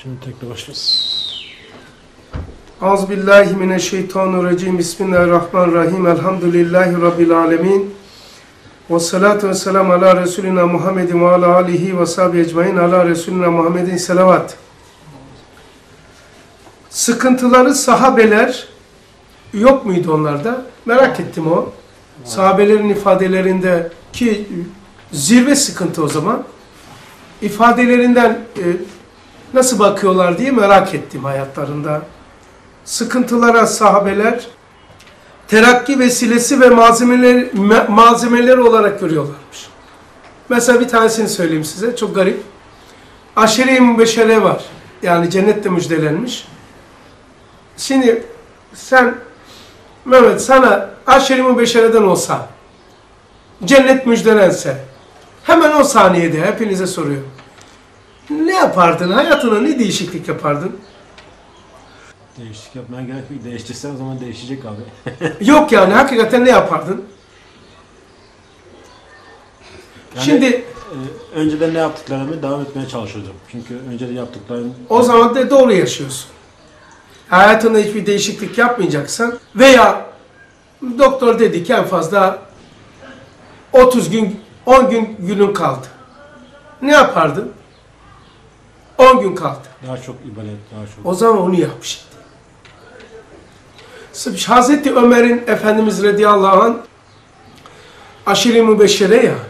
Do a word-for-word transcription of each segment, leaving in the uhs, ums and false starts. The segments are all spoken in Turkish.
Şimdi tekrar başlıyoruz. Euzubillahimineşşeytanirracim. Bismillahirrahmanirrahim. Elhamdülillahi Rabbil alemin. Ve salatu ve selamu ala Resulina Muhammedin ve ala alihi ve sahbihi ecmain ala Resulina Muhammedin selavat. Sıkıntıları sahabeler yok muydu onlarda? Merak ettim o. Sahabelerin ifadelerinde ki zirve sıkıntı o zaman. İfadelerinden e, nasıl bakıyorlar diye merak ettim hayatlarında. Sıkıntılara sahabeler terakki vesilesi ve malzemeler, malzemeleri olarak görüyorlarmış. Mesela bir tanesini söyleyeyim size. Çok garip. Aşire-i mübeşşere var. Yani cennetle müjdelenmiş. Şimdi sen Mehmet sana aşire-i mübeşşereden olsa, cennet müjdelense, hemen o saniyede hepinize soruyorum. Ne yapardın? Hayatına ne değişiklik yapardın? Değişiklik yapmaya gerek yok. Değiştirsen o zaman değişecek abi. Yok yani hakikaten ne yapardın? Yani, Şimdi e, önceden ne yaptıklarımı devam etmeye çalışıyordum. Çünkü önceden yaptıklarım... o zaman da doğru yaşıyorsun. Hayatında hiçbir değişiklik yapmayacaksan veya doktor dedi ki en fazla otuz gün, on gün günün kaldı. Ne yapardın? on gün kaldı. Daha çok ibadet, daha çok... O zaman onu yap şimdi. Hazreti Ömer'in Efendimiz radıyallahu anh aşire-i mübeşşere ya,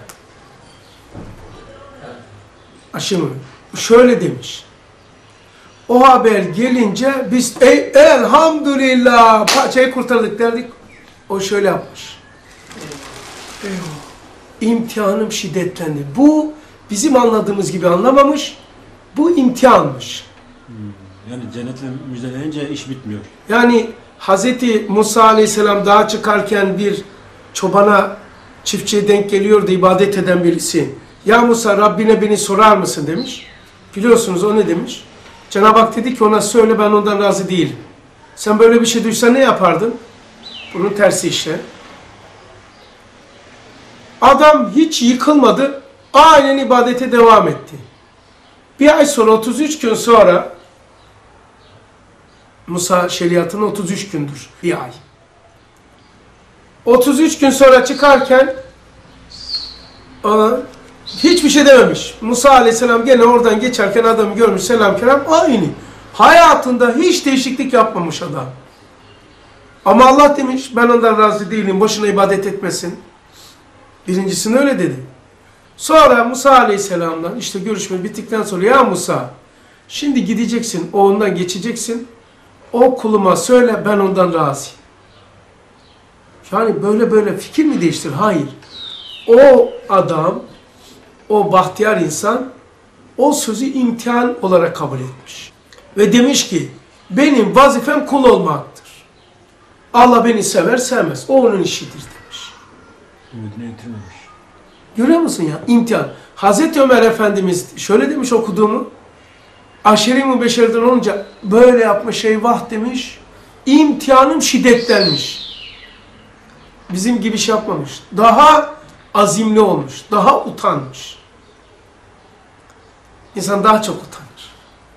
aşire şöyle demiş. O haber gelince biz ey, elhamdülillah paçayı kurtardık derdik. O şöyle yapmış. İmtihanım şiddetlendi. Bu bizim anladığımız gibi anlamamış. Bu imtihanmış. Hmm. Yani cennetle müjdeleyince iş bitmiyor. Yani Hazreti Musa aleyhisselam dağa çıkarken bir çobana, çiftçiye denk geliyordu, ibadet eden birisi. Ya Musa Rabbine beni sorar mısın demiş. Biliyorsunuz o ne demiş? Cenab-ı Hak dedi ki ona söyle ben ondan razı değilim. Sen böyle bir şey duysan ne yapardın? Bunun tersi işte. Adam hiç yıkılmadı, aynen ibadete devam etti. Bir ay sonra, otuz üç gün sonra, Musa şeriatının otuz üç gündür, bir ay. otuz üç gün sonra çıkarken ona hiçbir şey dememiş. Musa aleyhisselam gene oradan geçerken adamı görmüş, selam kelam, aynı. Hayatında hiç değişiklik yapmamış adam. Ama Allah demiş, ben ondan razı değilim, boşuna ibadet etmesin. Birincisini öyle dedi. Sonra Musa aleyhisselamdan işte görüşme bittikten sonra ya Musa şimdi gideceksin, o ondan geçeceksin. O kuluma söyle ben ondan razıyım. Yani böyle böyle fikir mi değiştir? Hayır. O adam, o bahtiyar insan o sözü imtihan olarak kabul etmiş. Ve demiş ki benim vazifem kul olmaktır. Allah beni sever sevmez. O onun işidir demiş. Ümidini yitirmemiş. Görüyor musun ya? İmtihan. Hazreti Ömer Efendimiz şöyle demiş okuduğumu. Aşire-i mübeşşereden olunca böyle yapmış eyvah demiş. İmtihanım şiddetlenmiş. Bizim gibi şey yapmamış. Daha azimli olmuş. Daha utanmış. İnsan daha çok utanır.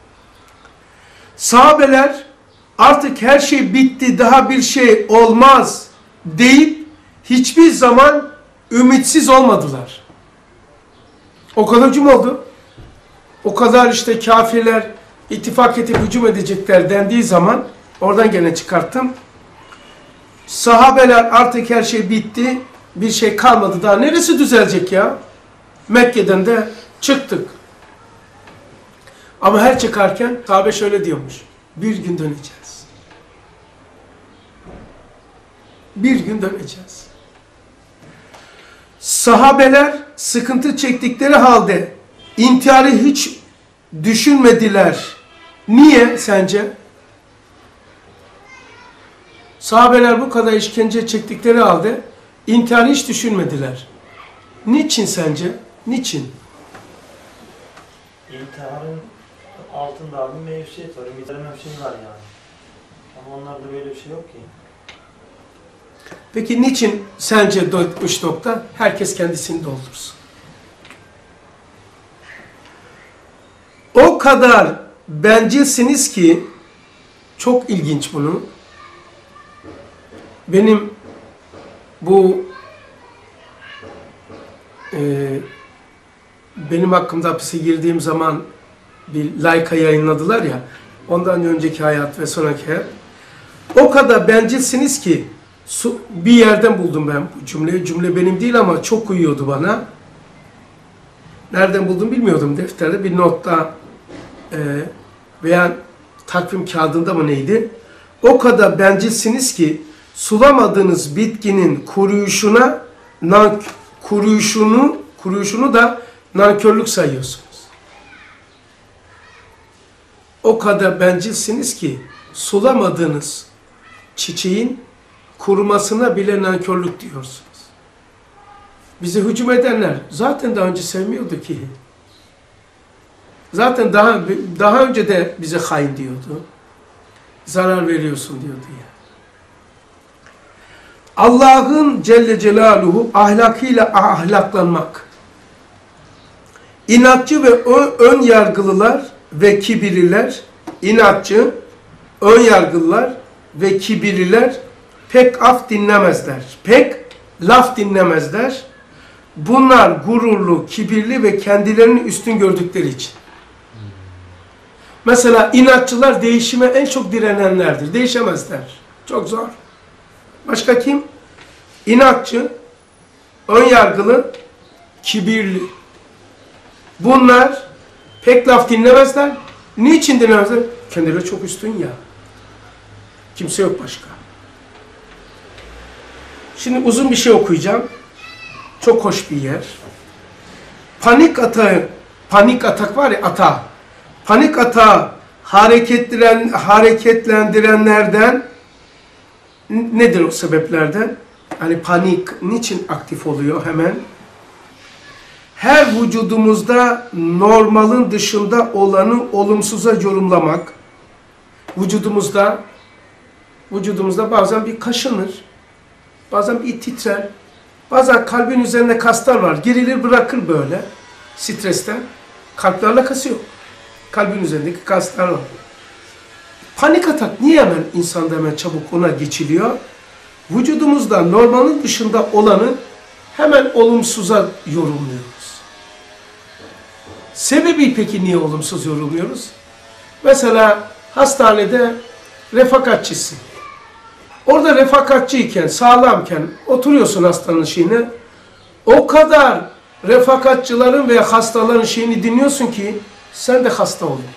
Sahabeler artık her şey bitti, daha bir şey olmaz deyip hiçbir zaman ümitsiz olmadılar. O kadar hücum oldu. O kadar işte kafirler ittifak edip hücum edecekler dendiği zaman oradan gene çıkarttım. Sahabeler artık her şey bitti. Bir şey kalmadı. Daha neresi düzelecek ya? Mekke'den de çıktık. Ama her çıkarken sahabe şöyle diyormuş. Bir gün döneceğiz. Bir gün döneceğiz. Sahabeler sıkıntı çektikleri halde intiharı hiç düşünmediler. Niye sence? Sahabeler bu kadar işkence çektikleri halde intiharı hiç düşünmediler. Niçin sence? Niçin? İntiharın altında bir mevşiyet var, ümit edemem şey var yani. Ama onlarda böyle bir şey yok ki. Peki niçin sence üç nokta? Herkes kendisini doldursun. O kadar bencilsiniz ki, çok ilginç bunu, benim bu e, benim hakkımda hapise girdiğim zaman bir layka yayınladılar ya, ondan önceki hayat ve sonraki hayat, o kadar bencilsiniz ki, su, bir yerden buldum ben bu cümleyi, cümle benim değil ama çok uyuyordu bana. Nereden buldum bilmiyordum, defterde bir notta e, veya takvim kağıdında mı neydi? O kadar bencilsiniz ki sulamadığınız bitkinin kuruyuşuna nan, kuruyuşunu kuruyuşunu da nankörlük sayıyorsunuz. O kadar bencilsiniz ki sulamadığınız çiçeğin kurumasına bile nankörlük diyorsunuz. Bize hücum edenler zaten daha önce sevmiyordu ki. Zaten daha daha önce de bize hain diyordu. Zarar veriyorsun diyordu ya. Allah'ın Celle Celaluhu ahlakıyla ahlaklanmak. İnatçı ve ön yargılılar ve kibirliler, inatçı, ön yargılılar ve kibirliler pek af dinlemezler. Pek laf dinlemezler. Bunlar gururlu, kibirli ve kendilerini üstün gördükleri için. Mesela inatçılar değişime en çok direnenlerdir. Değişemezler. Çok zor. Başka kim? İnatçı, önyargılı, kibirli. Bunlar pek laf dinlemezler. Niçin dinlemezler? Kendileri çok üstün ya. Kimse yok başka. Şimdi uzun bir şey okuyacağım. Çok hoş bir yer. Panik atağı, panik atak var ya, ata. Panik atağı hareketlendiren, hareketlendirenlerden nedir o sebeplerden? Hani panik niçin aktif oluyor hemen? Her vücudumuzda normalin dışında olanı olumsuza yorumlamak. Vücudumuzda vücudumuzda bazen bir kaşınır. Bazen bir titrer. Bazen kalbin üzerinde kaslar var. Gerilir bırakır böyle. Stresten. Kalple alakası yok. Kalbin üzerindeki kaslar var. Panik atak niye hemen insanda hemen çabuk ona geçiliyor? Vücudumuzda normalin dışında olanı hemen olumsuza yorumluyoruz. Sebebi peki niye olumsuz yorumluyoruz? Mesela hastanede refakatçisin. Orada refakatçiyken, sağlamken oturuyorsun hastanın şeyine. O kadar refakatçıların veya hastaların şeyini dinliyorsun ki sen de hasta oluyorsun.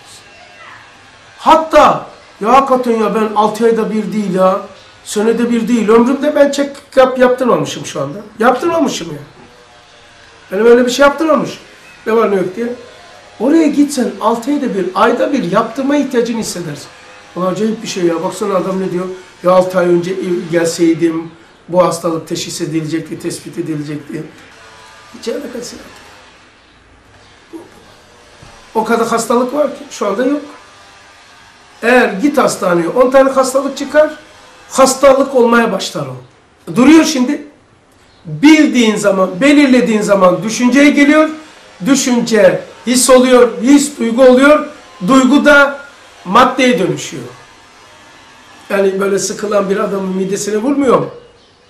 Hatta ya hakikaten ya ben altı ayda bir değil ya, senede bir değil, ömrümde ben check-up yaptırmamışım şu anda. Yaptırmamışım ya. Benim öyle bir şey yaptırmamış. Ne var ne yok diye. Oraya gitsen altı ayda bir, ayda bir yaptırma ihtiyacını hissedersin. Ulan acayip bir şey ya. Baksana adam ne diyor? Ya altı ay önce gelseydim bu hastalık teşhis edilecekti, tespit edilecekti. Hiç alakası yok. O kadar hastalık var ki şu anda yok. Eğer git hastaneye on tane hastalık çıkar, hastalık olmaya başlar o. Duruyor şimdi. Bildiğin zaman, belirlediğin zaman düşünceye geliyor. Düşünce his oluyor, his duygu oluyor. Duygu da maddeye dönüşüyor. Yani böyle sıkılan bir adamın midesine vurmuyor mu?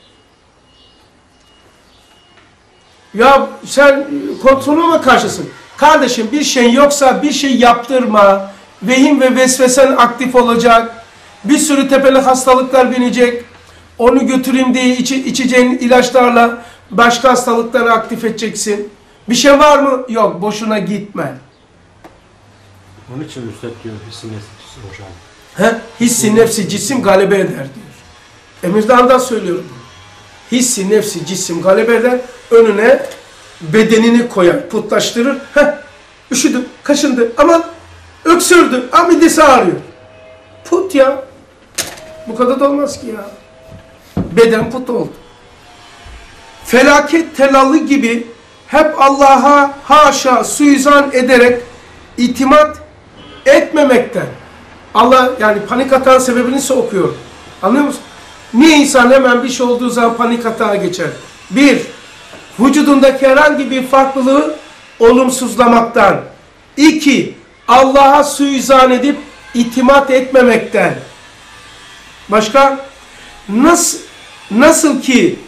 Ya sen kontrolüme karşısın. Kardeşim bir şey yoksa bir şey yaptırma. Vehim ve vesvesen aktif olacak. Bir sürü tepeli hastalıklar binecek. Onu götüreyim diye iç, içeceğin ilaçlarla başka hastalıkları aktif edeceksin. Bir şey var mı? Yok. Boşuna gitme. Onun için Üstad diyor hissi nefsi hocam. He? Hissi nefsi cisim galebe eder diyor. Emirdağ'dan söylüyorum. Hissi nefsi cisim galebe eder. Önüne bedenini koyar, putlaştırır. Heh, üşüdüm, kaşındı, aman öksürdü, ama midesi ağrıyor. Put ya. Bu kadar da olmaz ki ya. Beden put oldu. Felaket telallı gibi hep Allah'a haşa suizan ederek itimat etmemekten. Allah yani panik atağın sebebini ise okuyor. Anlıyor musun? Niye insan hemen bir şey olduğu zaman panik atağa geçer? Bir, vücudundaki herhangi bir farklılığı olumsuzlamaktan. İki, Allah'a suizan edip itimat etmemekten. Başka? Nasıl, nasıl ki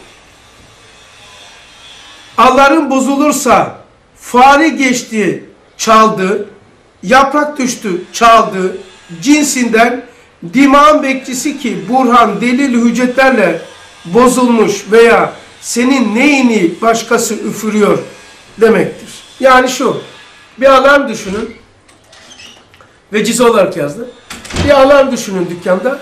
Allah'ın bozulursa fare geçti, çaldı, yaprak düştü, çaldı cinsinden dimağın bekçisi ki burhan, delil, hüccetlerle bozulmuş veya senin neyini başkası üfürüyor demektir. Yani şu, bir alarm düşünün, vecize olarak yazdı. Bir alarm düşünün dükkanda.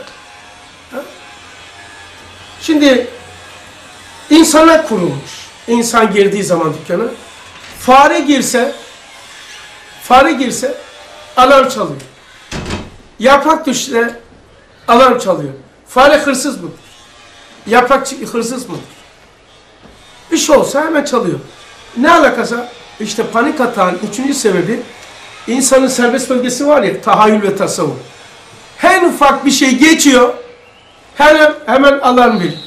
Şimdi insana kurulmuş. İnsan girdiği zaman dükkana. Fare girse, fare girse alarm çalıyor. Yaprak düşse alarm çalıyor. Fare hırsız mıdır? Yaprak hırsız mıdır? Bir şey olsa hemen çalıyor. Ne alakası? İşte panik atağın üçüncü sebebi insanın serbest bölgesi var ya, tahayyül ve tasavvur. En ufak bir şey geçiyor, hemen, hemen alarm veriyor.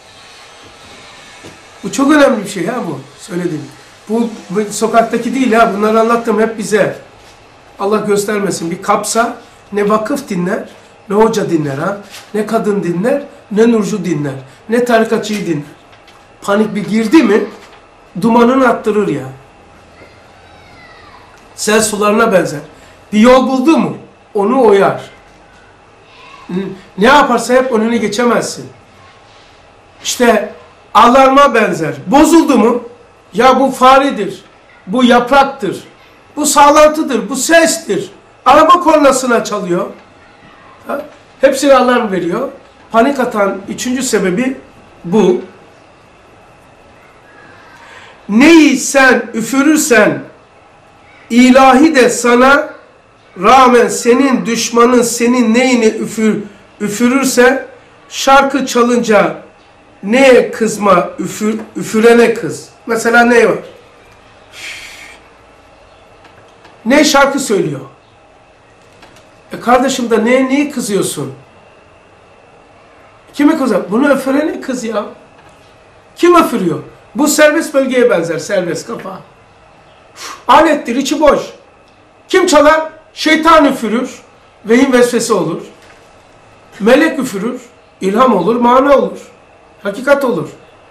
Bu çok önemli bir şey ya bu söylediğim. Bu, bu sokaktaki değil ha, bunları anlattım hep bize. Allah göstermesin, bir kapsa ne vakıf dinler, ne hoca dinler ha, ne kadın dinler, ne nurcu dinler, ne tarikatçıyı dinler. Panik bir girdi mi, dumanını attırır ya. Sel sularına benzer. Bir yol buldu mu, onu oyar. Ne yaparsa hep önüne geçemezsin. İşte alarma benzer. Bozuldu mu, ya bu faredir, bu yapraktır, bu sağlantıdır, bu sestir. Araba kornasına çalıyor. Ha? Hepsine alarm veriyor. Panik atan üçüncü sebebi bu. Neyi sen üfürürsen ilahi de sana rağmen senin düşmanın senin neyini üfür, üfürürse şarkı çalınca neye kızma, üfür, üfürene kız. Mesela ne var? Ne şarkı söylüyor? E kardeşim de neye, niye kızıyorsun? Kime kızıyor? Bunu üfürene kız ya. Kim üfürüyor? Bu serbest bölgeye benzer, serbest kafa. Alettir, içi boş. Kim çalar? Şeytan üfürür, vehim vesvese olur. Melek üfürür, ilham olur, mana olur. Hakikat olur.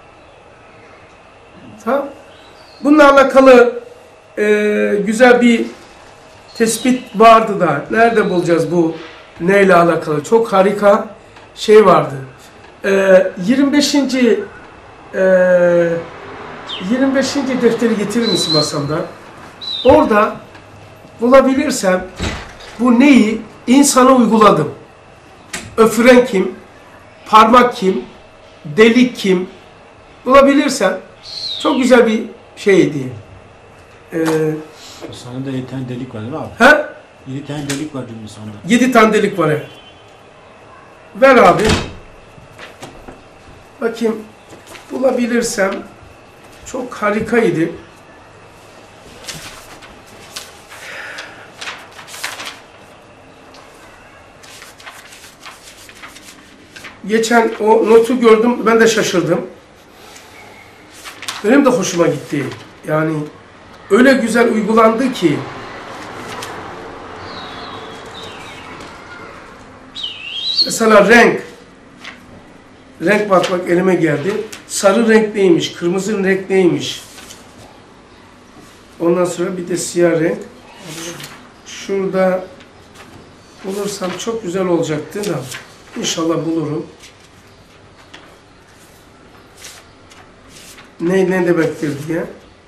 Tamam. Bununla alakalı e, güzel bir tespit vardı da. Nerede bulacağız bu neyle alakalı? Çok harika şey vardı. E, yirmi beşinci E, yirmi beşinci defteri getirir misin masamda? Orada bulabilirsem bu neyi insana uyguladım. Öfüren kim? Parmak kim? Delik kim? Bulabilirsem çok güzel bir şeydi. Ee, Sana da yedi tane delik var değil mi abi? he? Yedi tane delik var değil mi sonunda? Yedi tane delik var. He. Ver abi. Bakayım bulabilirsem çok harikaydı. Geçen o notu gördüm, ben de şaşırdım. Benim de hoşuma gitti. Yani öyle güzel uygulandı ki. Mesela renk. Renk bak bak elime geldi. Sarı renk neymiş, kırmızı renk neymiş. Ondan sonra bir de siyah renk. Şurada bulursam çok güzel olacaktı da. İnşallah bulurum. Ne, ne demektir diye.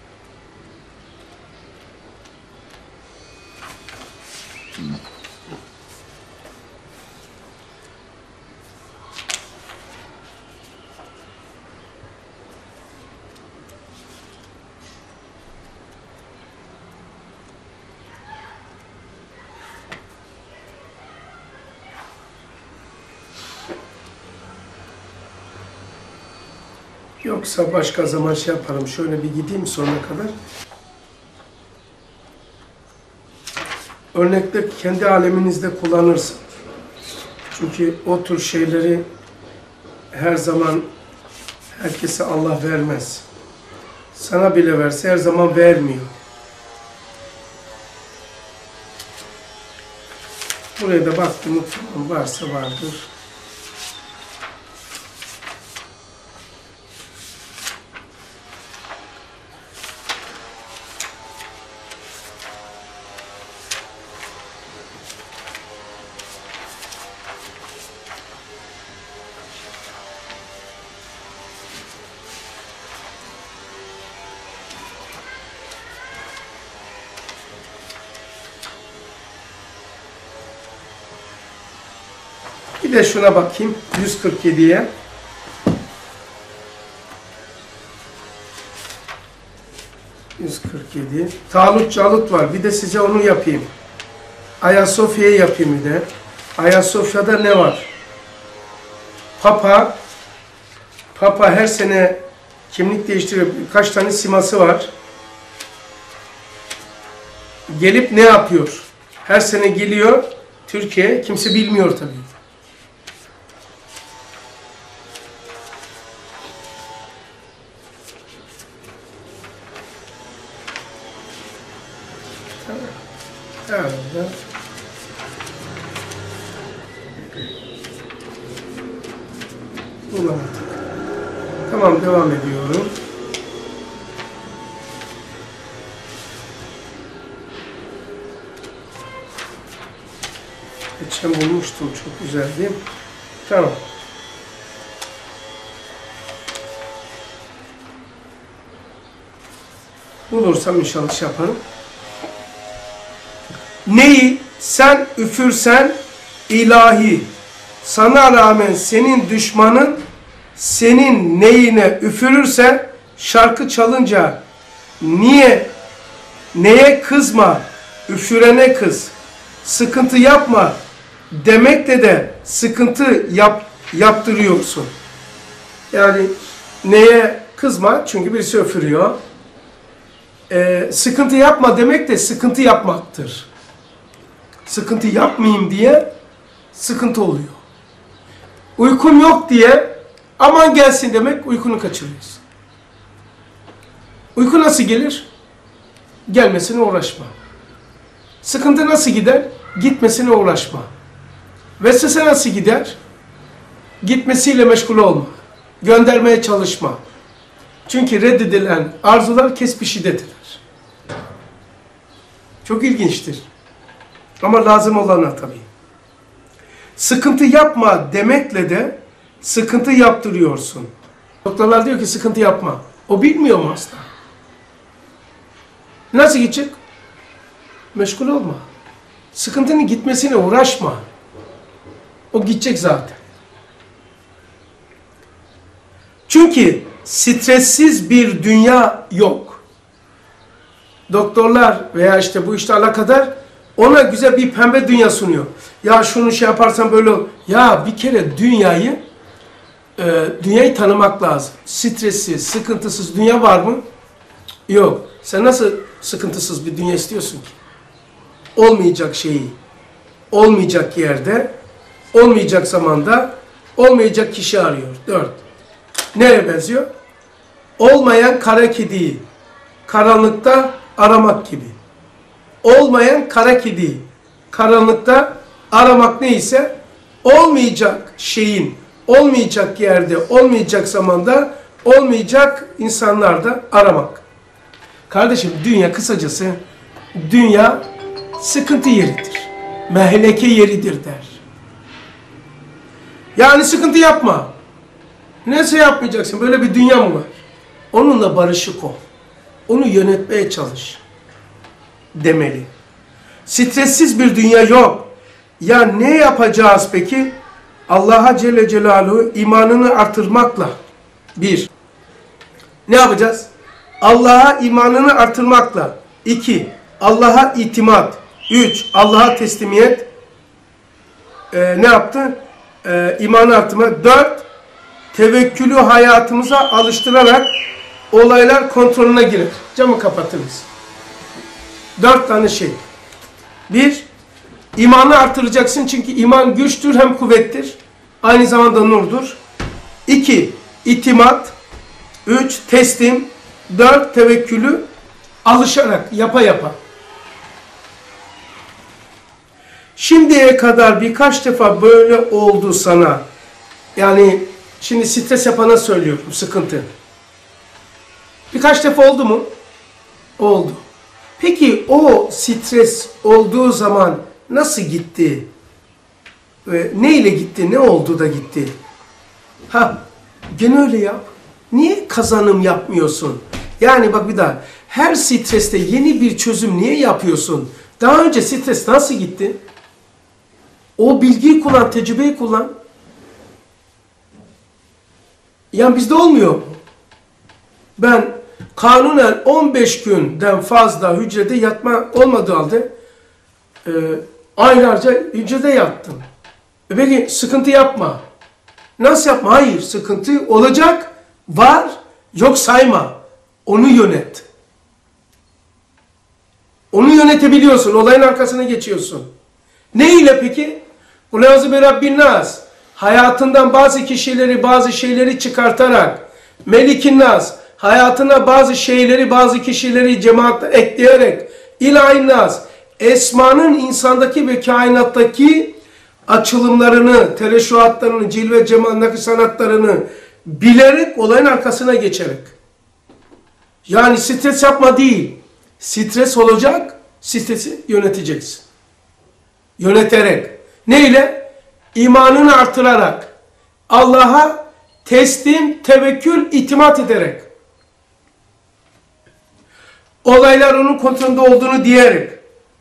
Yoksa başka zaman şey yaparım. Şöyle bir gideyim sonuna kadar. Örnekte kendi aleminizde kullanırsın. Çünkü o tür şeyleri her zaman herkese Allah vermez. Sana bile verse her zaman vermiyor. Buraya da baktım, varsa vardır. Bir de şuna bakayım, yüz kırk yediye. yüz kırk yedi. Talut Calut var. Bir de size onu yapayım. Ayasofya'yı yapayım bir de. Ayasofya'da ne var? Papa Papa her sene kimlik değiştiriyor. Birkaç tane siması var. Gelip ne yapıyor? Her sene geliyor Türkiye. Kimse bilmiyor tabii. Evet. Bulamadık. Tamam, devam ediyorum. Geçen bulmuştum, çok güzeldi. Tamam. Bulursam inşallah şey yaparım. Neyi sen üfürsen ilahi, sana rağmen senin düşmanın senin neyine üfürürse şarkı çalınca niye, neye kızma, üfürene kız, sıkıntı yapma demekle de sıkıntı yap, yaptırıyorsun. Yani neye kızma çünkü birisi üfürüyor. Ee, sıkıntı yapma demek de sıkıntı yapmaktır. Sıkıntı yapmayayım diye sıkıntı oluyor. Uykun yok diye aman gelsin demek uykunu kaçırıyorsun. Uyku nasıl gelir? Gelmesine uğraşma. Sıkıntı nasıl gider? Gitmesine uğraşma. Vesvese nasıl gider? Gitmesiyle meşgul olma. Göndermeye çalışma. Çünkü reddedilen arzular kesbişidedirler. Çok ilginçtir. Ama lazım olana tabii. Sıkıntı yapma demekle de sıkıntı yaptırıyorsun. Doktorlar diyor ki sıkıntı yapma. O bilmiyor mu hasta? Nasıl gidecek? Meşgul olma. Sıkıntının gitmesine uğraşma. O gidecek zaten. Çünkü stressiz bir dünya yok. Doktorlar veya işte bu işte alakadar ona güzel bir pembe dünya sunuyor. Ya şunu şey yaparsan böyle olur. Ya bir kere dünyayı e, dünyayı tanımak lazım. Stressiz, sıkıntısız dünya var mı? Yok. Sen nasıl sıkıntısız bir dünya istiyorsun ki? Olmayacak şeyi, olmayacak yerde, olmayacak zamanda, olmayacak kişi arıyor. Dört. Neye benziyor? Olmayan kara kediyi karanlıkta aramak gibi. Olmayan kara kediyi karanlıkta aramak neyse olmayacak şeyin olmayacak yerde, olmayacak zamanda, olmayacak insanlarda aramak. Kardeşim dünya kısacası dünya sıkıntı yeridir. Mehleke yeridir der. Yani sıkıntı yapma. Neyse yapmayacaksın. Böyle bir dünya mı var? Onunla barışık ol. Onu yönetmeye çalış. Demeli. Stressiz bir dünya yok. Ya ne yapacağız peki? Allah'a Celle Celaluhu imanını artırmakla. Bir. Ne yapacağız? Allah'a imanını artırmakla. İki. Allah'a itimat. Üç. Allah'a teslimiyet. Ee, ne yaptı? Ee, imanı artırmak. Dört. Tevekkülü hayatımıza alıştırarak olaylar kontrolüne girer. Camı kapatırız. Dört tane şey. Bir, imanı artıracaksın çünkü iman güçtür hem kuvvettir. Aynı zamanda nurdur. İki, itimat. Üç, teslim. Dört, tevekkülü alışarak, yapa yapa. Şimdiye kadar birkaç defa böyle oldu sana. Yani şimdi stres yapana söylüyorum, sıkıntı. Birkaç defa oldu mu? Oldu. Peki o stres olduğu zaman nasıl gitti? Ee, ne ile gitti? Ne oldu da gitti? Ha, gene öyle yap. Niye kazanım yapmıyorsun? Yani bak bir daha. Her streste yeni bir çözüm niye yapıyorsun? Daha önce stres nasıl gitti? O bilgiyi kullan, tecrübeyi kullan. Yani bizde olmuyor. Ben kanunen on beş günden fazla hücrede yatma olmadığı halde e, aylarca hücrede yattım. E peki sıkıntı yapma. Nasıl yapma? Hayır, sıkıntı olacak, var, yok sayma. Onu yönet. Onu yönetebiliyorsun, olayın arkasına geçiyorsun. Ne ile peki? Kulâzu bi Rabbin Nas. Hayatından bazı kişileri, bazı şeyleri çıkartarak, Melikin Nas, hayatına bazı şeyleri, bazı kişileri cemaatle ekleyerek, İlahin Nas, Esma'nın insandaki ve kainattaki açılımlarını, tereşuhatlarını, cilve cemalindeki sanatlarını bilerek, olayın arkasına geçerek. Yani stres yapma değil. Stres olacak, stresi yöneteceksin. Yöneterek. Neyle? İmanını artırarak. Allah'a teslim, tevekkül, itimat ederek. Olaylar onun kontrolünde olduğunu diyerek.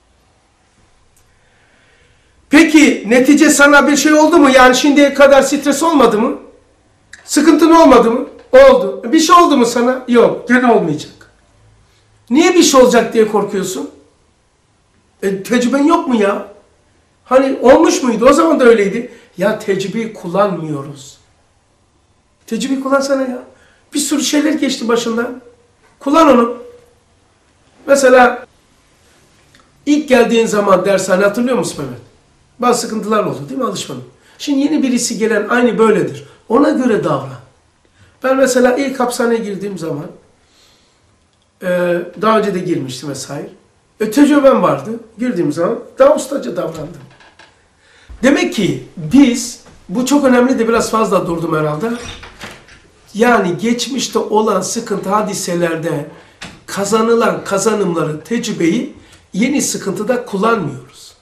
Peki netice sana bir şey oldu mu? Yani şimdiye kadar stres olmadı mı? Sıkıntın olmadı mı? Oldu. Bir şey oldu mu sana? Yok. Gene olmayacak. Niye bir şey olacak diye korkuyorsun? E, tecrüben yok mu ya? Hani olmuş muydu? O zaman da öyleydi. Ya tecrübeyi kullanmıyoruz. Tecrübeyi kullansana ya. Bir sürü şeyler geçti başından. Kullan onu. Mesela ilk geldiğin zaman dershane hatırlıyor musun Mehmet? Bazı sıkıntılar oldu değil mi? Alışmadım. Şimdi yeni birisi gelen aynı böyledir. Ona göre davran. Ben mesela ilk hapishaneye girdiğim zaman e, daha önce de girmiştim vesaire. E, tecrübem vardı. Girdiğim zaman daha ustaca davrandım. Demek ki biz, bu çok önemli de biraz fazla durdum herhalde. Yani geçmişte olan sıkıntı hadiselerde kazanılan kazanımları, tecrübeyi yeni sıkıntıda kullanmıyoruz.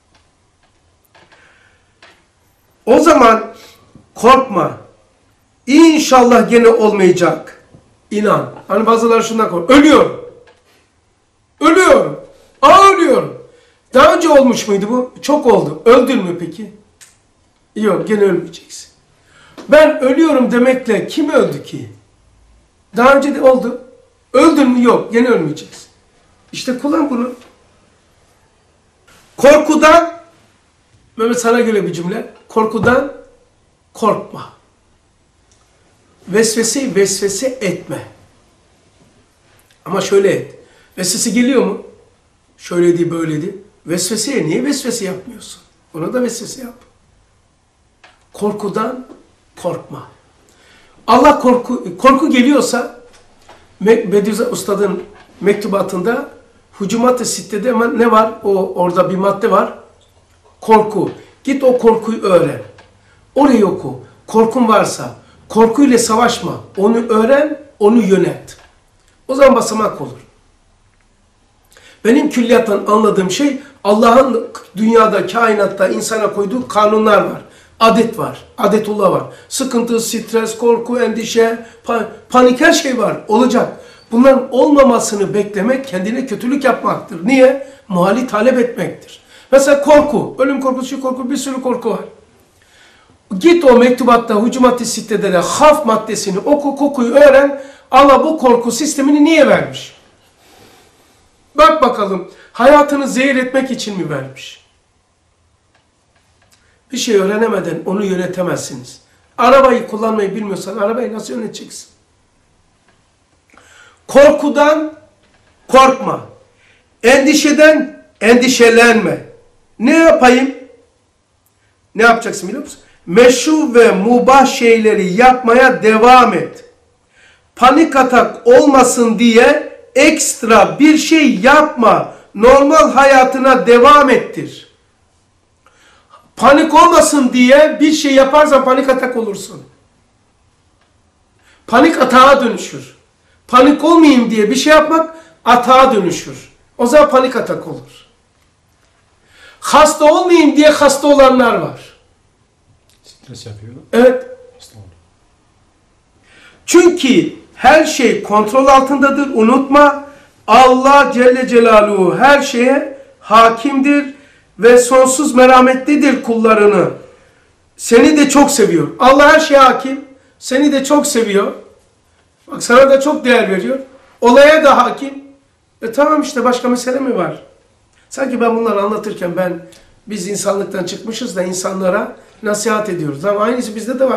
O zaman korkma. İnşallah gene olmayacak. İnan. Hani bazıları şundan korkuyor. Ölüyorum. Ölüyorum. Aa ölüyorum. Daha önce olmuş muydu bu? Çok oldu. Öldün mü peki? Yok, gene ölmeyeceksin. Ben ölüyorum demekle kim öldü ki? Daha önce de oldu. Öldün mü? Yok, gene ölmeyeceksin. İşte kullan bunu. Korkudan, Mehmet sana göre bir cümle. Korkudan korkma. Vesveseyi vesvese etme. Ama şöyle et. Vesvese geliyor mu? Şöyleydi, böyleydi. Vesveseye niye vesvese yapmıyorsun? Ona da vesvese yap. Korkudan korkma. Allah korku, korku geliyorsa Bediüzzaman Ustad'ın mektubatında Hucumat-ı Sitte'de ne var? O, orada bir madde var. Korku. Git o korkuyu öğren. Orayı oku. Korkun varsa korkuyla savaşma. Onu öğren, onu yönet. O zaman basamak olur. Benim külliyattan anladığım şey Allah'ın dünyada, kainatta insana koyduğu kanunlar var. Adet var. Adetullah var. Sıkıntı, stres, korku, endişe, panik her şey var. Olacak. Bunların olmamasını beklemek kendine kötülük yapmaktır. Niye? Muhali talep etmektir. Mesela korku. Ölüm korkusu, korku, bir sürü korku var. Git o mektubatta, Hucumat-ı Sitte'de de haf maddesini oku, kokuyu öğren. Allah bu korku sistemini niye vermiş? Bak bakalım, hayatını zehir etmek için mi vermiş? Bir şey öğrenemeden onu yönetemezsiniz. Arabayı kullanmayı bilmiyorsan arabayı nasıl yöneteceksin? Korkudan korkma. Endişeden endişelenme. Ne yapayım? Ne yapacaksın biliyor musun? Meşru ve mubah şeyleri yapmaya devam et. Panik atak olmasın diye ekstra bir şey yapma. Normal hayatına devam ettir. Panik olmasın diye bir şey yaparsan panik atak olursun. Panik atağa dönüşür. Panik olmayayım diye bir şey yapmak atağa dönüşür. O zaman panik atak olur. Hasta olmayayım diye hasta olanlar var. Stres yapıyor. Evet. Hasta oldu. Çünkü her şey kontrol altındadır. Unutma, Allah Celle Celaluhu her şeye hakimdir ve sonsuz merhametlidir kullarını. Seni de çok seviyor. Allah her şeye hakim. Seni de çok seviyor. Bak sana da çok değer veriyor. Olaya da hakim. E tamam işte, başka mesele mi var? Sanki ben bunları anlatırken ben biz insanlıktan çıkmışız da insanlara nasihat ediyoruz. Ama aynısı bizde de var.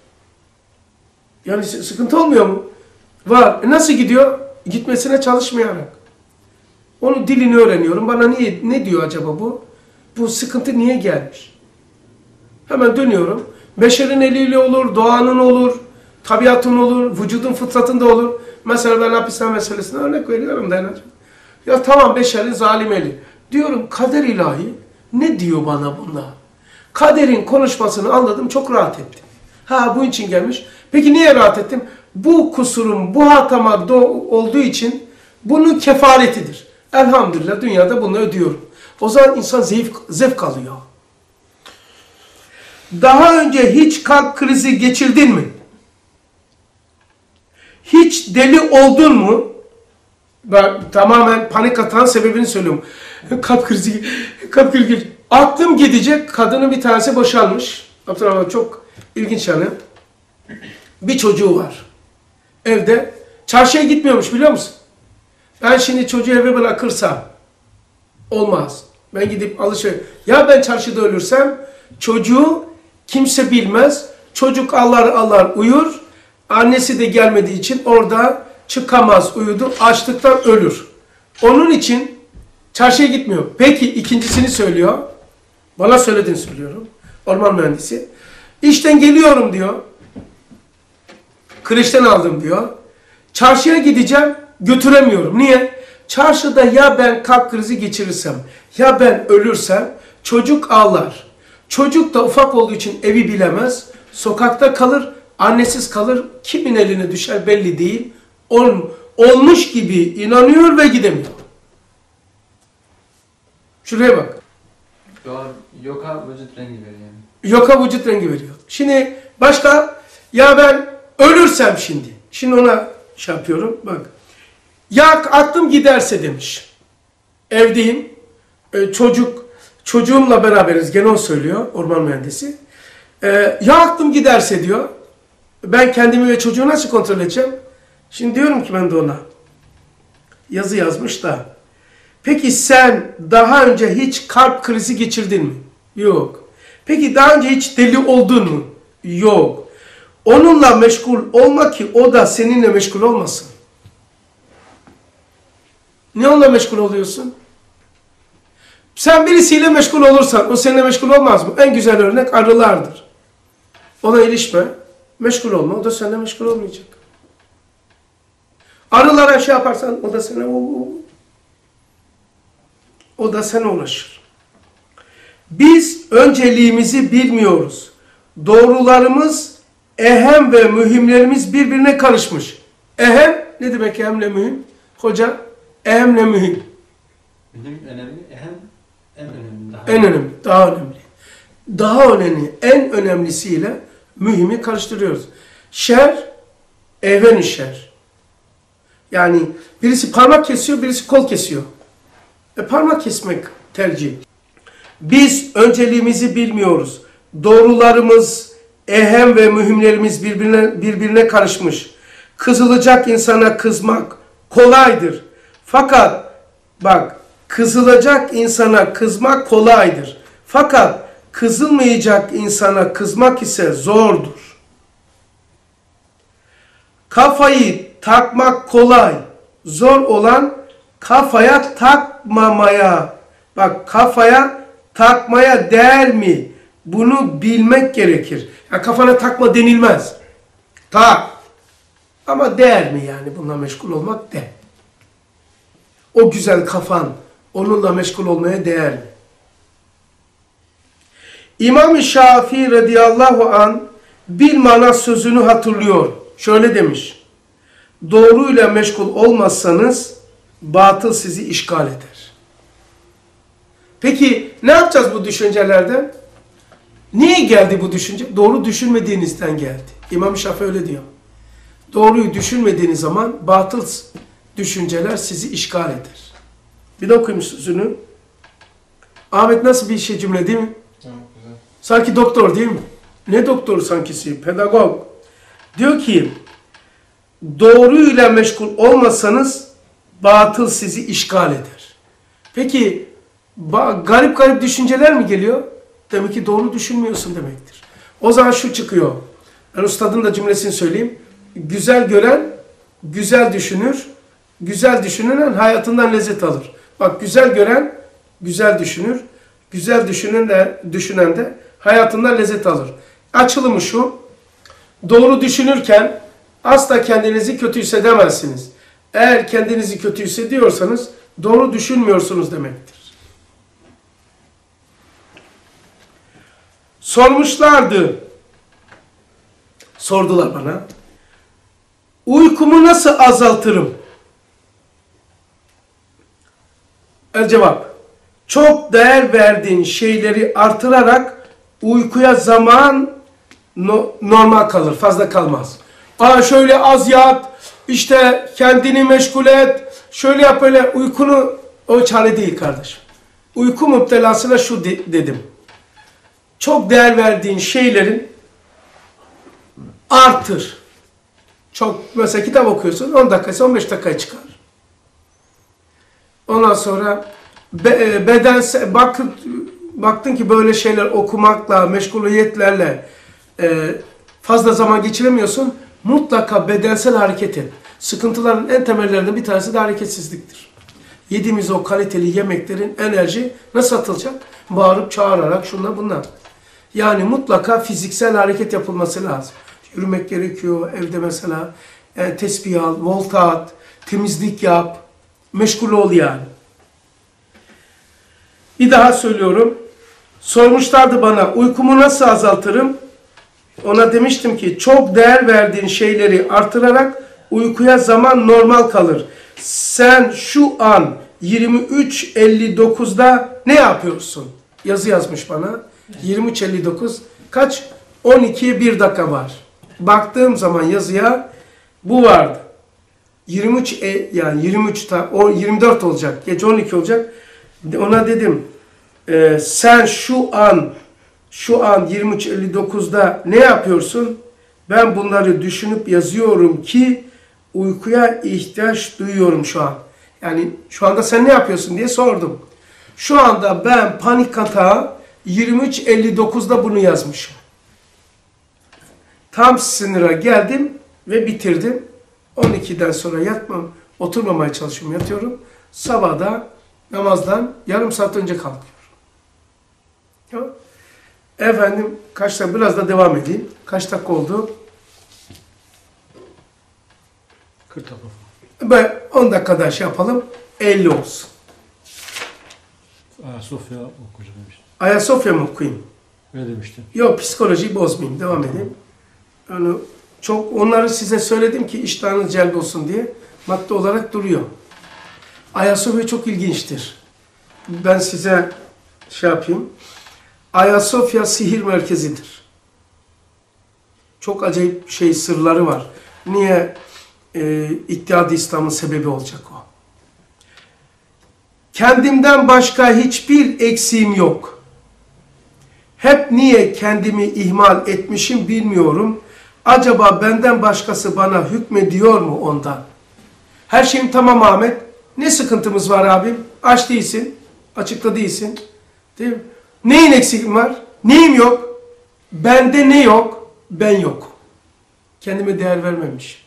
Yani sıkıntı olmuyor mu? Var. E nasıl gidiyor? Gitmesine çalışmayarak. Onun dilini öğreniyorum. Bana niye, ne diyor acaba bu? Bu sıkıntı niye gelmiş? Hemen dönüyorum. Beşerin eliyle olur, doğanın olur, tabiatın olur, vücudun fıtratında olur. Mesela ben hapishane meselesine örnek veriyorum da. Ya tamam, beşerin zalim eli. Diyorum kader ilahi ne diyor bana bunlar? Kaderin konuşmasını anladım, çok rahat ettim. Ha, bunun için gelmiş. Peki niye rahat ettim? Bu kusurum, bu hatama olduğu için bunun kefaretidir. Elhamdülillah dünyada bunu ödüyorum. O zaman insan zevk, zevk alıyor. Daha önce hiç kalp krizi geçirdin mi? Hiç deli oldun mu? Ben tamamen panik atan sebebini söylüyorum. Kalp krizi, kalp krizi. Aklım gidecek, kadının bir tanesi boşanmış. Abdurrahman, çok ilginç yani. Bir çocuğu var. Evde. Çarşıya gitmiyormuş, biliyor musun? Ben şimdi çocuğu eve bırakırsam olmaz. Ben gidip alışveriş. Ya ben çarşıda ölürsem çocuğu kimse bilmez. Çocuk ağlar ağlar uyur. Annesi de gelmediği için orada çıkamaz, uyudu. Açlıktan ölür. Onun için çarşıya gitmiyor. Peki ikincisini söylüyor. Bana söylediğini söylüyorum. Orman mühendisi. İşten geliyorum diyor. Kreşten aldım diyor. Çarşıya gideceğim, götüremiyorum. Niye? Çarşıda ya ben kalp krizi geçirirsem, ya ben ölürsem çocuk ağlar. Çocuk da ufak olduğu için evi bilemez. Sokakta kalır, annesiz kalır. Kimin eline düşer belli değil. Ol, olmuş gibi inanıyor ve gidemiyor. Şuraya bak. Yoka vücut rengi veriyor yani. Yoka vücut rengi veriyor. Şimdi başka, ya ben ölürsem şimdi. Şimdi ona şey yapıyorum. Bak. Ya aklım giderse demiş. Evdeyim. Ee, çocuk, çocuğumla beraberiz. Gene o söylüyor. Orman mühendisi. Ee, ya aklım giderse diyor. Ben kendimi ve çocuğu nasıl kontrol edeceğim? Şimdi diyorum ki ben de ona. Yazı yazmış da. Peki sen daha önce hiç kalp krizi geçirdin mi? Yok. Peki daha önce hiç deli oldun mu? Yok. Onunla meşgul olma ki o da seninle meşgul olmasın. Niye onunla meşgul oluyorsun? Sen birisiyle meşgul olursan o seninle meşgul olmaz mı? En güzel örnek arılardır. Ona ilişme, meşgul olma, o da seninle meşgul olmayacak. Arılara şey yaparsan o da sana o, o da sana ulaşır. Biz önceliğimizi bilmiyoruz. Doğrularımız, ehem ve mühimlerimiz birbirine karışmış. Ehem ne demek, ehemle mühim? Hoca, ehemle mühim. Mühim önemli, ehem en önemli. Daha En önemli, daha önemli. Daha önemli, en önemlisiyle mühimi karıştırıyoruz. Şer, ehven-i şer. Yani birisi parmak kesiyor, birisi kol kesiyor. E parmak kesmek tercih. Biz önceliğimizi bilmiyoruz. Doğrularımız, ehem ve mühimlerimiz birbirine, birbirine karışmış. Kızılacak insana kızmak kolaydır. Fakat bak, kızılacak insana kızmak kolaydır. Fakat kızılmayacak insana kızmak ise zordur. Kafayı takmak kolay. Zor olan kafaya takmamaya. Bak, kafaya takmaya değer mi? Bunu bilmek gerekir. Ya kafana takma denilmez. Tak. Ama değer mi yani bununla meşgul olmak? De. O güzel kafan onunla meşgul olmaya değer mi? İmam-ı Şafii radıyallahu an bilmana sözünü hatırlıyor. Şöyle demiş. Doğruyla meşgul olmazsanız batıl sizi işgal eder. Peki ne yapacağız bu düşüncelerden? Niye geldi bu düşünce? Doğru düşünmediğinizden geldi. İmam-ı Şafii öyle diyor. Doğruyu düşünmediğiniz zaman batıl düşünceler sizi işgal eder. Bir de okuyayım sözünü. Ahmet nasıl bir şey cümle değil mi? Tamam, güzel. Sanki doktor değil mi? Ne doktoru sankisi? Pedagog. Diyor ki doğruyla meşgul olmasanız batıl sizi işgal eder. Peki garip garip düşünceler mi geliyor? Demek ki doğru düşünmüyorsun demektir. O zaman şu çıkıyor. Ben ustadın da cümlesini söyleyeyim. Güzel gören güzel düşünür. Güzel düşünen hayatından lezzet alır. Bak güzel gören güzel düşünür. Güzel düşünen de, düşünen de hayatından lezzet alır. Açılımı şu. Doğru düşünürken asla kendinizi kötü hissedemezsiniz. Eğer kendinizi kötü hissediyorsanız doğru düşünmüyorsunuz demektir. Sormuşlardı. Sordular bana. Uykumu nasıl azaltırım? El cevap. Çok değer verdiğin şeyleri artırarak uykuya zaman no, normal kalır, fazla kalmaz. Aa şöyle az yat, işte kendini meşgul et, şöyle yap öyle uykunu, o çare değil kardeşim. Uyku müptelasına şu de, dedim. Çok değer verdiğin şeylerin artır. Çok mesela kitap okuyorsun on dakikası on beş dakikaya çıkar. Ondan sonra be, beden bak, baktın ki böyle şeyler okumakla, meşguliyetlerle e, fazla zaman geçiremiyorsun. Mutlaka bedensel hareket et. Sıkıntıların en temellerinden bir tanesi de hareketsizliktir. Yediğimiz o kaliteli yemeklerin enerji nasıl atılacak? Bağırıp çağırarak şunlar bunlar. Yani mutlaka fiziksel hareket yapılması lazım. Yürümek gerekiyor evde mesela. E, tesbih al, volta at, temizlik yap. Meşgul ol yani. Bir daha söylüyorum. Sormuşlardı bana uykumu nasıl azaltırım? Ona demiştim ki çok değer verdiğin şeyleri artırarak uykuya zaman normal kalır. Sen şu an yirmi üç elli dokuzda ne yapıyorsun? Yazı yazmış bana. yirmi üç elli dokuz kaç? on ikiye bir dakika var. Baktığım zaman yazıya bu vardı. yirmi üç e, yani yirmi üç ta, o yirmi dört olacak. Gece on iki olacak. Ona dedim e, sen şu an şu an yirmi üç elli dokuzda ne yapıyorsun? Ben bunları düşünüp yazıyorum ki uykuya ihtiyaç duyuyorum şu an. Yani şu anda sen ne yapıyorsun diye sordum. Şu anda ben panik atağı yirmi üç elli dokuzda bunu yazmışım. Tam sınıra geldim ve bitirdim. on ikiden sonra yatmam, oturmamaya çalışıyorum, yatıyorum. Sabahda namazdan yarım saat önce kalkıyorum. Tamam. Efendim kaç dakika, biraz da devam edeyim. Kaç dakika oldu? kırk dakika. Ben on dakikada şey yapalım, elli olsun. Ayasofya okuyacağım demiştim. Ayasofya mı okuyayım? Öyle demiştim. Yok, psikolojiyi bozmayayım, devam edeyim. Yani çok onları size söyledim ki iştahınız celb olsun diye. Madde olarak duruyor. Ayasofya çok ilginçtir. Ben size şey yapayım. Ayasofya sihir merkezidir. Çok acayip şey sırları var. Niye e, İttihad-ı İslam'ın sebebi olacak o? Kendimden başka hiçbir eksiğim yok. Hep niye kendimi ihmal etmişim bilmiyorum. Acaba benden başkası bana hükmediyor mu ondan? Her şeyim tamam Ahmet. Ne sıkıntımız var abim? Aç değilsin. Açıkta değilsin. Değil mi? Neyin eksiğim var? Neyim yok? Bende ne yok? Ben yok. Kendime değer vermemiş.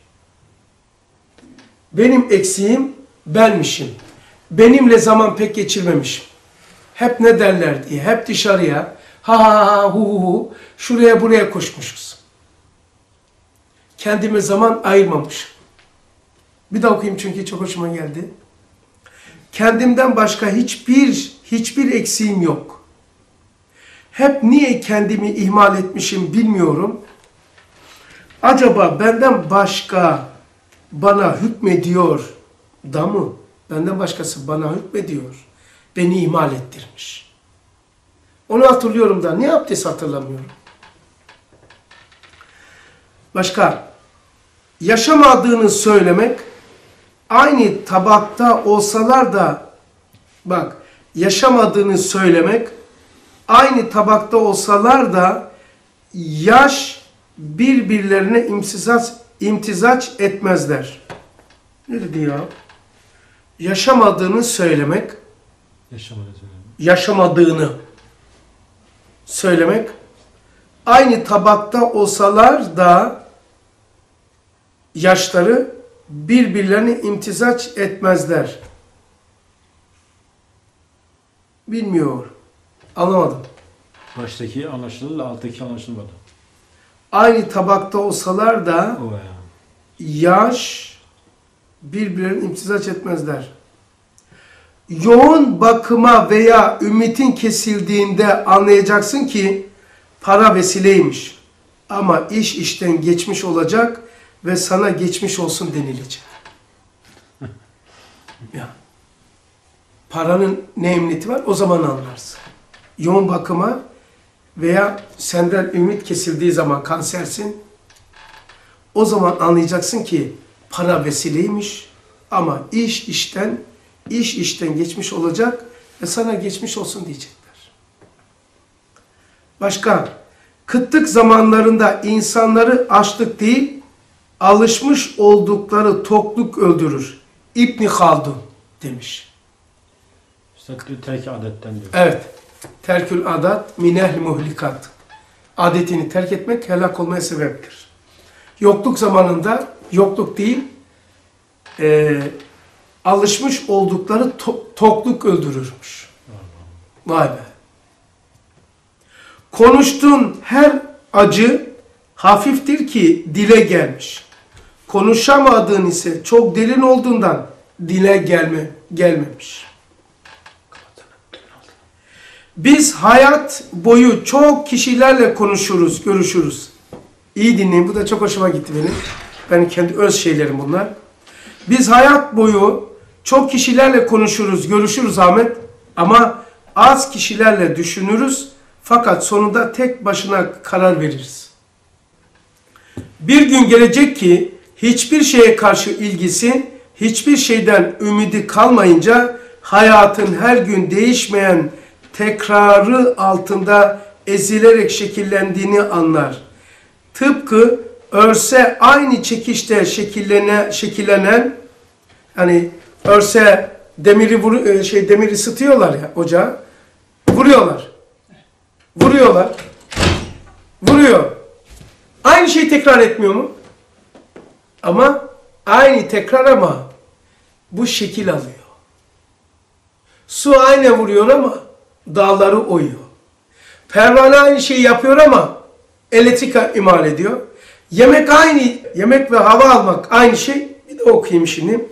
Benim eksiğim benmişim. Benimle zaman pek geçirmemişim. Hep ne derler diye. Hep dışarıya. Ha ha ha hu hu hu. Şuraya buraya koşmuşuz. Kendime zaman ayırmamışım. Bir daha okuyayım çünkü çok hoşuma geldi. Kendimden başka hiçbir hiçbir eksiğim yok. hep niye kendimi ihmal etmişim bilmiyorum. Acaba benden başka bana hükmediyor da mı? Benden başkası bana hükmediyor. Beni ihmal ettirmiş. Onu hatırlıyorum da ne yaptıysa hatırlamıyorum. Başka, yaşamadığını söylemek, aynı tabakta olsalar da, bak, yaşamadığını söylemek, aynı tabakta olsalar da, yaş birbirlerine imtizaç, imtizaç etmezler. Ne dedi ya? Yaşamadığını söylemek, Yaşamadı söyleyeyim. yaşamadığını söylemek, aynı tabakta olsalar da yaşları birbirlerine imtizaç etmezler. Bilmiyor. Anlamadım. Baştaki anlaşılır da alttaki anlaşılmadı. Aynı tabakta olsalar da O ya. yaş birbirlerine imtizaç etmezler. Yoğun bakıma veya ümitin kesildiğinde anlayacaksın ki para vesileymiş. Ama iş işten geçmiş olacak ve sana geçmiş olsun denilecek. Ya. Paranın ne emniyeti var? O zaman anlarsın. Yoğun bakıma veya senden ümit kesildiği zaman kansersin. O zaman anlayacaksın ki para vesileymiş ama iş işten iş işten geçmiş olacak ve sana geçmiş olsun diyecekler. Başka, kıtlık zamanlarında insanları açlık değil, alışmış oldukları tokluk öldürür. İbn Haldun demiş. İşte terk adetten diyor. Evet. Terkül adat minel muhlikat. Adetini terk etmek helak olmaya sebeptir. Yokluk zamanında, yokluk değil, e, alışmış oldukları to tokluk öldürürmüş. Vay be. Konuştuğun her acı hafiftir ki dile gelmiş. Konuşamadığın ise çok derin olduğundan dile gelme, gelmemiş. Biz hayat boyu çok kişilerle konuşuruz, görüşürüz. İyi dinleyin, bu da çok hoşuma gitti benim. Benim kendi öz şeylerim bunlar. Biz hayat boyu çok kişilerle konuşuruz, görüşürüz Ahmet. Ama az kişilerle düşünürüz. Fakat sonunda tek başına karar veririz. Bir gün gelecek ki hiçbir şeye karşı ilgisi, hiçbir şeyden ümidi kalmayınca hayatın her gün değişmeyen tekrarı altında ezilerek şekillendiğini anlar. Tıpkı örse aynı çekişte şekillene, şekillenen, hani örse demiri vuru, şey demiri ısıtıyorlar ya ocağa, vuruyorlar, vuruyorlar, vuruyor. Aynı şeyi tekrar etmiyor mu? Ama aynı tekrar ama bu şekil alıyor. Su aynı vuruyor ama dağları oyuyor. Pervane aynı şeyi yapıyor ama elektrik imal ediyor. Yemek aynı, yemek ve hava almak aynı şey. Bir de okuyayım şimdi.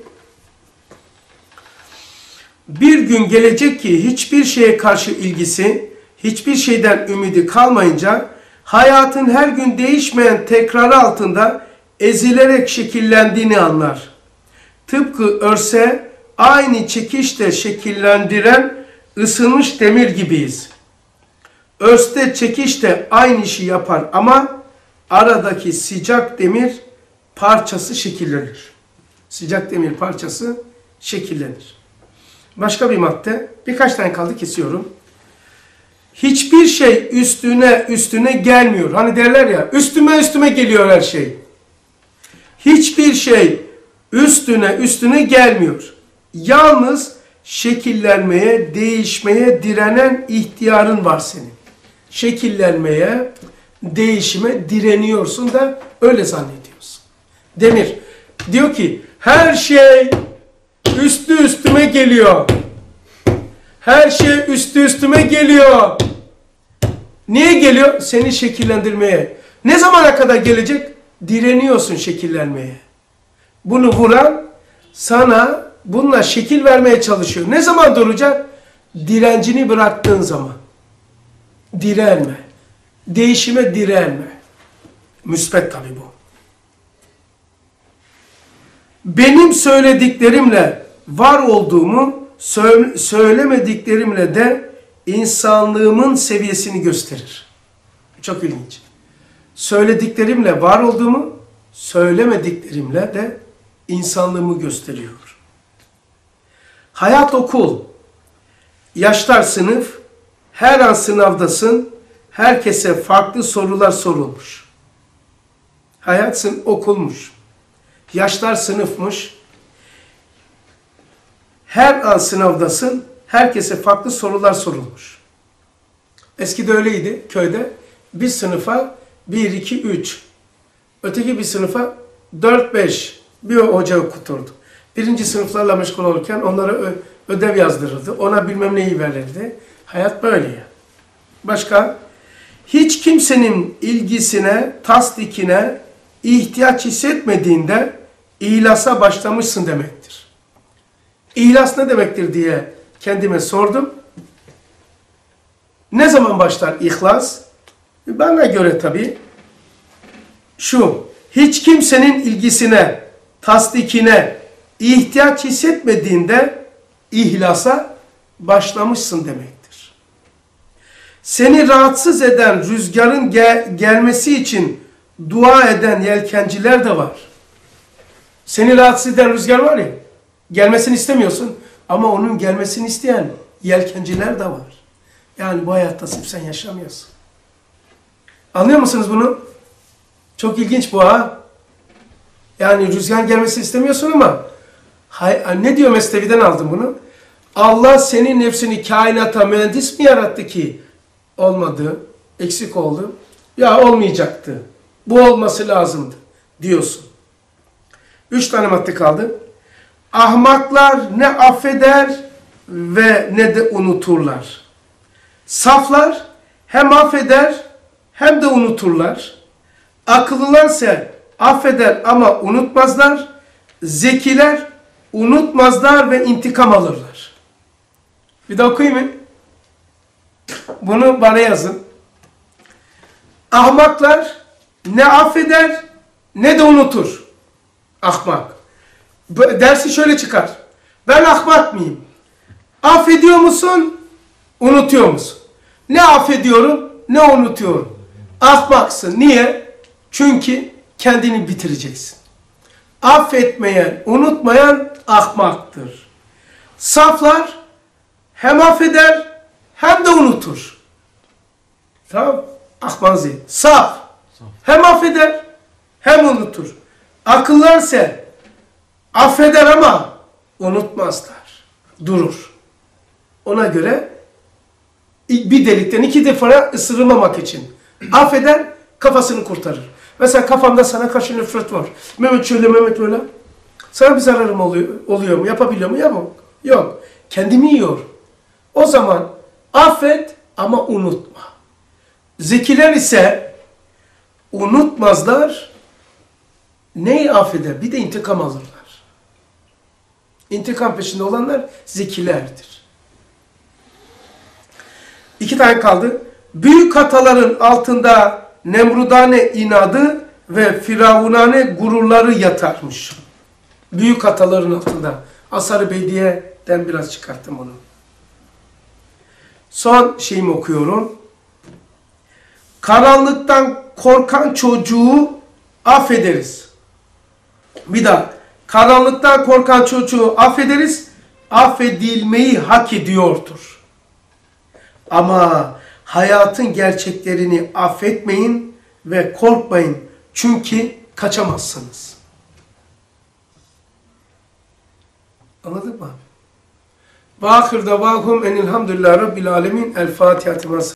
Bir gün gelecek ki hiçbir şeye karşı ilgisi, hiçbir şeyden ümidi kalmayınca hayatın her gün değişmeyen tekrarı altında ezilerek şekillendiğini anlar. Tıpkı örse aynı çekişte şekillendiren ısınmış demir gibiyiz. Örste çekiş de aynı işi yapar ama aradaki sıcak demir parçası şekillenir. Sıcak demir parçası şekillenir. Başka bir madde. Birkaç tane kaldı, kesiyorum. Hiçbir şey üstüne üstüne gelmiyor. Hani derler ya, üstüme üstüme geliyor her şey. Hiçbir şey üstüne üstüne gelmiyor. Yalnız şekillenmeye, değişmeye direnen ihtiyarın var senin. Şekillenmeye, değişime direniyorsun da öyle zannediyorsun. Demir diyor ki her şey üstü üstüme geliyor. Her şey üstü üstüme geliyor. Niye geliyor? Seni şekillendirmeye. Ne zamana kadar gelecek? Direniyorsun şekillenmeye. Bunu vuran sana bununla şekil vermeye çalışıyor. Ne zaman duracak? Direncini bıraktığın zaman. Direnme. Değişime direnme. Müspet tabi bu. Benim söylediklerimle var olduğumu, sö söylemediklerimle de insanlığımın seviyesini gösterir. Çok ilginç. Söylediklerimle var olduğumu, söylemediklerimle de insanlığımı gösteriyor. Hayat okul, yaşlar sınıf, her an sınavdasın, herkese farklı sorular sorulmuş. Hayat sınıf okulmuş, yaşlar sınıfmış, her an sınavdasın, herkese farklı sorular sorulmuş. Eskide öyleydi köyde, bir sınıfa bir, iki, üç, öteki bir sınıfa dört, beş bir hoca okuturdu. Birinci sınıflarla meşgul olurken onlara ödev yazdırırdı. Ona bilmem neyi verirdi. Hayat böyle ya. Başka? Hiç kimsenin ilgisine, tasdikine ihtiyaç hissetmediğinde ihlasa başlamışsın demektir. İhlas ne demektir diye kendime sordum. Ne zaman başlar ihlas? Bana göre tabii şu, hiç kimsenin ilgisine, tasdikine ihtiyaç hissetmediğinde ihlasa başlamışsın demektir. Seni rahatsız eden rüzgarın gel gelmesi için dua eden yelkenciler de var. Seni rahatsız eden rüzgar var ya, gelmesini istemiyorsun ama onun gelmesini isteyen yelkenciler de var. Yani bu hayatta sırf sen yaşamıyorsun. Anlıyor musunuz bunu? Çok ilginç bu ha. Yani rüzgar gelmesini istemiyorsun ama hay, ne diyor Mesnevi'den aldım bunu? Allah senin nefsini kainata mühendis mi yarattı ki olmadı, eksik oldu? Ya olmayacaktı. Bu olması lazımdı diyorsun. Üç tane madde kaldı. Ahmaklar ne affeder ve ne de unuturlar. Saflar hem affeder hem de unuturlar. Akıllılarsa affeder ama unutmazlar. Zekiler unutmazlar ve intikam alırlar. Bir daha okuyayım mı? Bunu bana yazın. Ahmaklar ne affeder ne de unutur. Ahmak. Dersi şöyle çıkar. Ben ahmak mıyım? Affediyor musun? Unutuyor musun? Ne affediyorum ne unutuyorum. Ahmaksın. Niye? Çünkü kendini bitireceksin. Affetmeyen, unutmayan ahmaktır. Saflar hem affeder hem de unutur. Tamam? Ahmazı. Saf. Hem affeder hem unutur. Akıllar ise affeder ama unutmazlar. Durur. Ona göre bir delikten iki defa ısırılmamak için affeder, kafasını kurtarır. Mesela kafamda sana karşı nefret var. Mehmet şöyle, Mehmet böyle. Sana bir zararım oluyor, oluyor mu? Yapabiliyor mu? Yapamam. Yok. Kendimi yiyor. O zaman affet ama unutma. Zekiler ise unutmazlar. Neyi affeder? Bir de intikam alırlar. İntikam peşinde olanlar zekilerdir. İki tane kaldı. Büyük hataların altında Nemrudane inadı ve Firavunane gururları yatarmış. Büyük hataların altında. Asar-ı Bediye'den biraz çıkarttım onu. Son şeyimi okuyorum. Karanlıktan korkan çocuğu affederiz. Bir daha. Karanlıktan korkan çocuğu affederiz. Affedilmeyi hak ediyordur. Ama hayatın gerçeklerini affetmeyin ve korkmayın. Çünkü kaçamazsınız. Anladın mı? Ve ahir davahum enilhamdülillahi rabbil alemin. El Fatiha.